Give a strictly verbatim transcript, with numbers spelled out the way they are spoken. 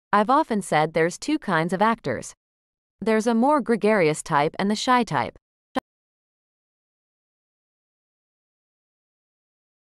I've often said there's two kinds of actors. There's a more gregarious type and the shy type.